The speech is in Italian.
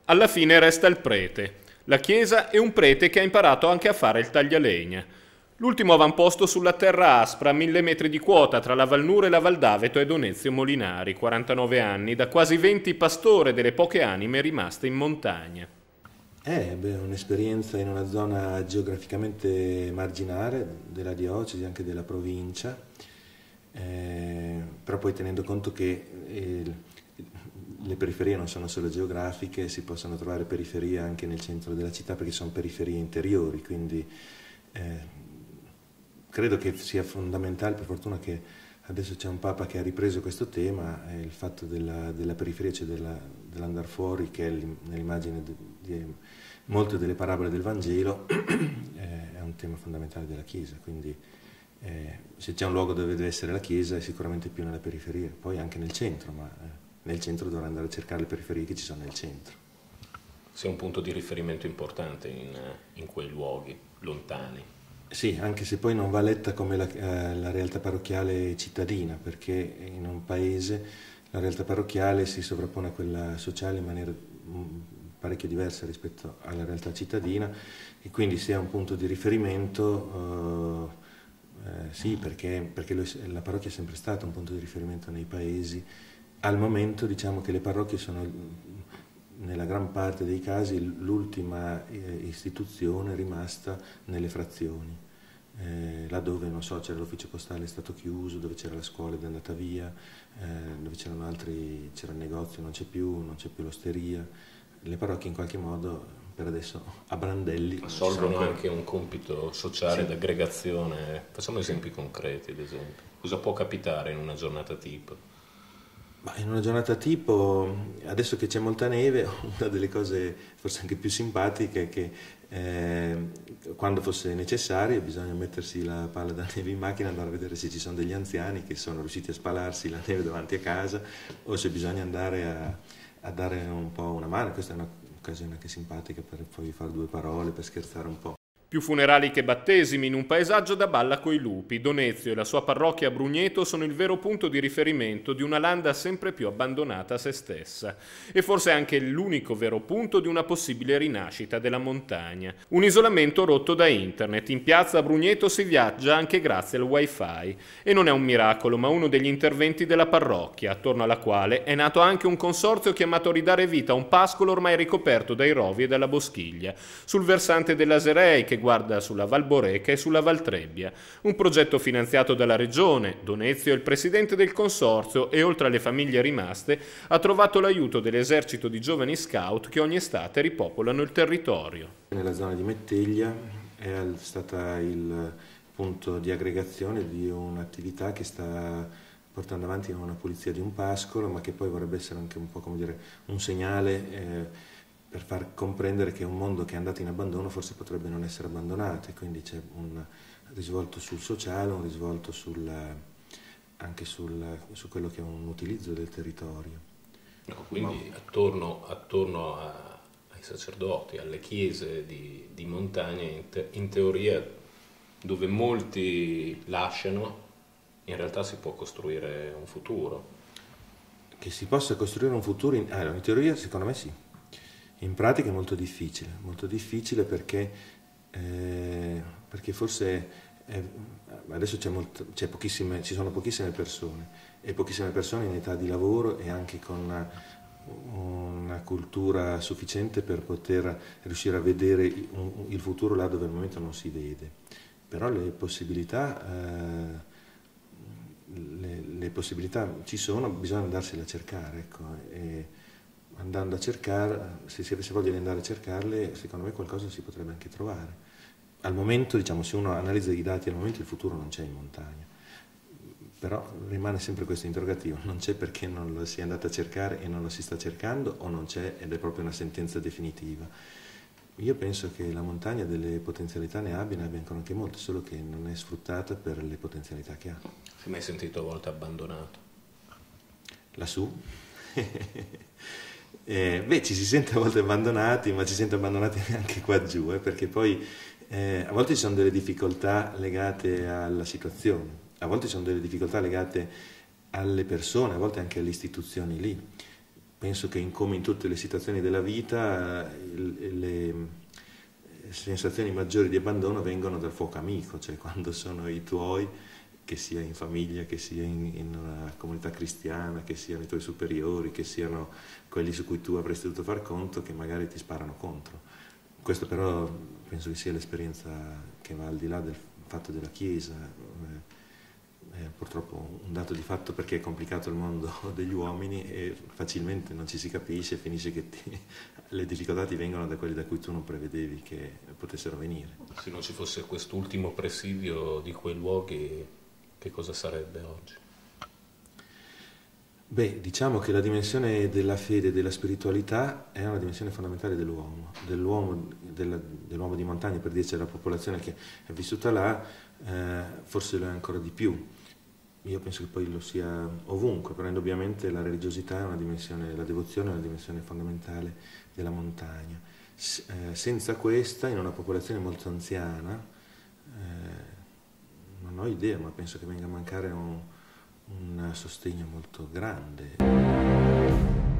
Alla fine resta il prete, la chiesa e un prete che ha imparato anche a fare il taglialegna. L'ultimo avamposto sulla terra aspra a 1000 metri di quota tra la Valnura e la Valdaveto è Donezio Molinari, 49 anni, da quasi 20 pastore delle poche anime rimaste in montagna. Un'esperienza in una zona geograficamente marginale della diocesi, anche della provincia, però poi tenendo conto che le periferie non sono solo geografiche, si possono trovare periferie anche nel centro della città perché sono periferie interiori, quindi credo che sia fondamentale, per fortuna che adesso c'è un Papa che ha ripreso questo tema, il fatto della periferia, cioè dell'andare fuori, che è nell'immagine di molte delle parabole del Vangelo, è un tema fondamentale della Chiesa, quindi se c'è un luogo dove deve essere la Chiesa è sicuramente più nella periferia, poi anche nel centro, ma nel centro dovrà andare a cercare le periferie che ci sono nel centro. Sia un punto di riferimento importante in quei luoghi lontani. Sì, anche se poi non va letta come la realtà parrocchiale cittadina, perché in un paese la realtà parrocchiale si sovrappone a quella sociale in maniera parecchio diversa rispetto alla realtà cittadina e quindi sia un punto di riferimento, sì, perché la parrocchia è sempre stata un punto di riferimento nei paesi. Al momento diciamo che le parrocchie sono nella gran parte dei casi l'ultima istituzione rimasta nelle frazioni, laddove non so, c'era l'ufficio postale è stato chiuso, dove c'era la scuola ed è andata via, dove c'era il negozio, non c'è più l'osteria. Le parrocchie in qualche modo per adesso a brandelli assolvono anche un compito sociale, sì, d'aggregazione. Facciamo esempi concreti, ad esempio. Cosa può capitare in una giornata tipo? Ma in una giornata tipo, adesso che c'è molta neve, una delle cose forse anche più simpatiche è che quando fosse necessario bisogna mettersi la palla da neve in macchina, andare a vedere se ci sono degli anziani che sono riusciti a spalarsi la neve davanti a casa o se bisogna andare a dare un po' una mano. Questa è un'occasione anche simpatica per poi fare due parole, per scherzare un po'. Più funerali che battesimi in un paesaggio da balla coi lupi, Donezio e la sua parrocchia a Brugneto sono il vero punto di riferimento di una landa sempre più abbandonata a se stessa. E forse anche l'unico vero punto di una possibile rinascita della montagna. Un isolamento rotto da internet. In piazza a Brugneto si viaggia anche grazie al wifi. E non è un miracolo, ma uno degli interventi della parrocchia, attorno alla quale è nato anche un consorzio chiamato a ridare vita a un pascolo ormai ricoperto dai rovi e dalla boschiglia, sul versante dell'Aserei che guarda sulla Val Boreca e sulla Val Trebbia. Un progetto finanziato dalla regione. Donezio è il presidente del consorzio e oltre alle famiglie rimaste ha trovato l'aiuto dell'esercito di giovani scout che ogni estate ripopolano il territorio. Nella zona di Metteglia è stata il punto di aggregazione di un'attività che sta portando avanti una pulizia di un pascolo, ma che poi vorrebbe essere anche un po' come dire un segnale per far comprendere che un mondo che è andato in abbandono forse potrebbe non essere abbandonato, e quindi c'è un risvolto sul sociale, un risvolto anche su quello che è un utilizzo del territorio. No, quindi attorno ai sacerdoti, alle chiese di montagna, in teoria, dove molti lasciano, in realtà si può costruire un futuro. Che si possa costruire un futuro, in teoria secondo me sì. In pratica è molto difficile perché forse adesso ci sono pochissime persone e pochissime persone in età di lavoro e anche con una cultura sufficiente per poter riuscire a vedere il futuro là dove al momento non si vede. Però le possibilità ci sono, bisogna andarsele a cercare, ecco. Andando a cercare, se si avesse voglia di andare a cercarle, secondo me qualcosa si potrebbe anche trovare. Al momento, diciamo, se uno analizza i dati, al momento il futuro non c'è in montagna, però rimane sempre questo interrogativo, non c'è perché non lo si è andato a cercare e non lo si sta cercando, o non c'è ed è proprio una sentenza definitiva. Io penso che la montagna delle potenzialità ne abbia ancora anche molte, solo che non è sfruttata per le potenzialità che ha. Si è mai sentito a volte abbandonato? Lassù? Ci si sente a volte abbandonati, ma ci si sente abbandonati anche qua giù, perché poi a volte ci sono delle difficoltà legate alla situazione, a volte ci sono delle difficoltà legate alle persone, a volte anche alle istituzioni lì. penso che come in tutte le situazioni della vita le sensazioni maggiori di abbandono vengono dal fuoco amico, cioè quando sono i tuoi, che sia in famiglia, che sia in una comunità cristiana, che siano i tuoi superiori, che siano quelli su cui tu avresti dovuto far conto, che magari ti sparano contro. Questo però penso che sia l'esperienza che va al di là del fatto della Chiesa, è purtroppo un dato di fatto, perché è complicato il mondo degli uomini e facilmente non ci si capisce e finisce che le difficoltà ti vengono da quelli da cui tu non prevedevi che potessero venire. Se non ci fosse quest'ultimo presidio di quei luoghi, che cosa sarebbe oggi? Beh, diciamo che la dimensione della fede e della spiritualità è una dimensione fondamentale dell'uomo di montagna, per dirci, la popolazione che è vissuta là, forse lo è ancora di più. Io penso che poi lo sia ovunque, però indubbiamente la religiosità è una dimensione, la devozione è una dimensione fondamentale della montagna. Senza questa, in una popolazione molto anziana, non ho idea, ma penso che venga a mancare un sostegno molto grande.